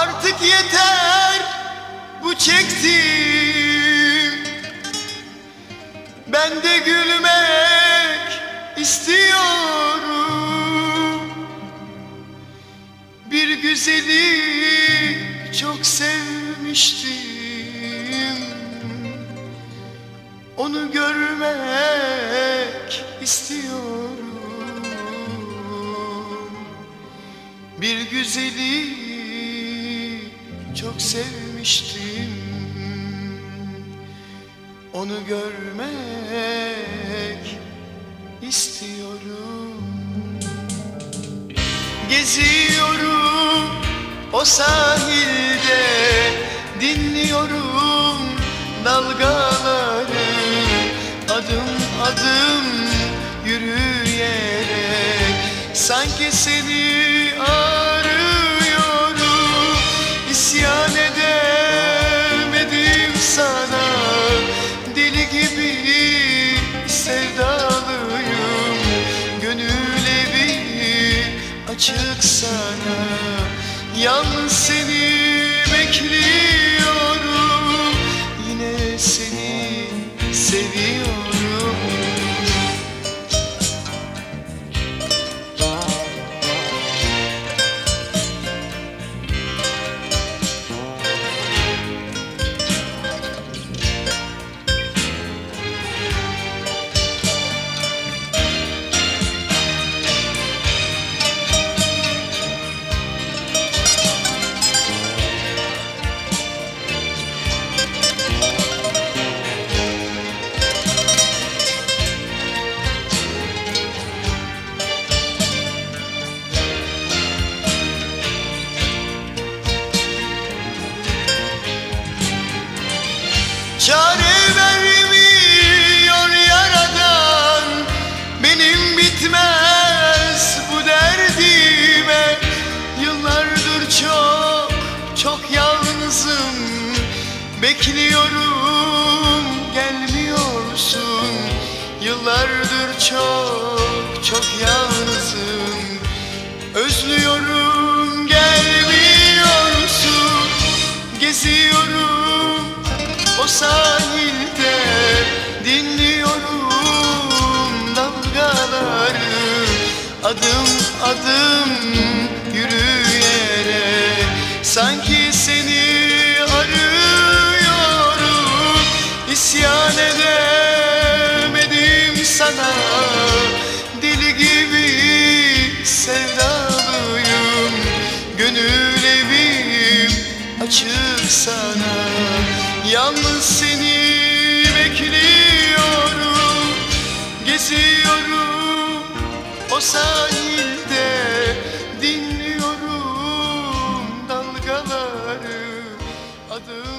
Artık yeter bu çektiğim. Ben de gülmek istiyorum. Bir güzeli çok sevmiştim. Onu görmek istiyorum. Bir güzeli çok sevmiştim. Onu görmek istiyorum. Geziyorum o sahilde, dinliyorum dalgaları, adım adım yürüyerek sanki seni arıyorum. İsyan edemedim sana, deli gibi sevdalıyım. Gönül evi açık sana, yalnız seni bekliyorum. Yine seni seviyorum. Çare vermiyor yaradan, benim bitmez bu derdime. Yıllardır çok yalnızım, bekliyorum gelmiyorsun. Yıllardır çok yalnızım, özlüyorum gelmiyorsun. Geziyorum o sahilde, dinliyorum dalgaları, adım adım yürüyerek sanki seni arıyorum. İsyan edemedim sana, deli gibi sevdalıyım. Gönül evim açık sana, yalnız seni bekliyorum. Geziyorum o sahilde, dinliyorum dalgaları, adım